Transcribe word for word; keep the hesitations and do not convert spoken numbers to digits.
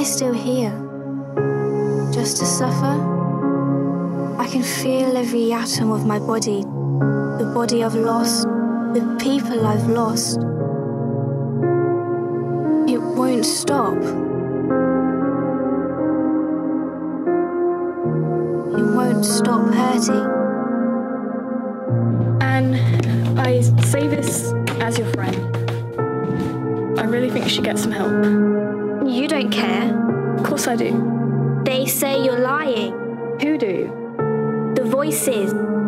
I still here? Just to suffer? I can feel every atom of my body, the body I've lost, the people I've lost. It won't stop. It won't stop hurting. And I say this as your friend. I really think you should get some help. You don't care. Of course I do. They say you're lying. Who do? The voices.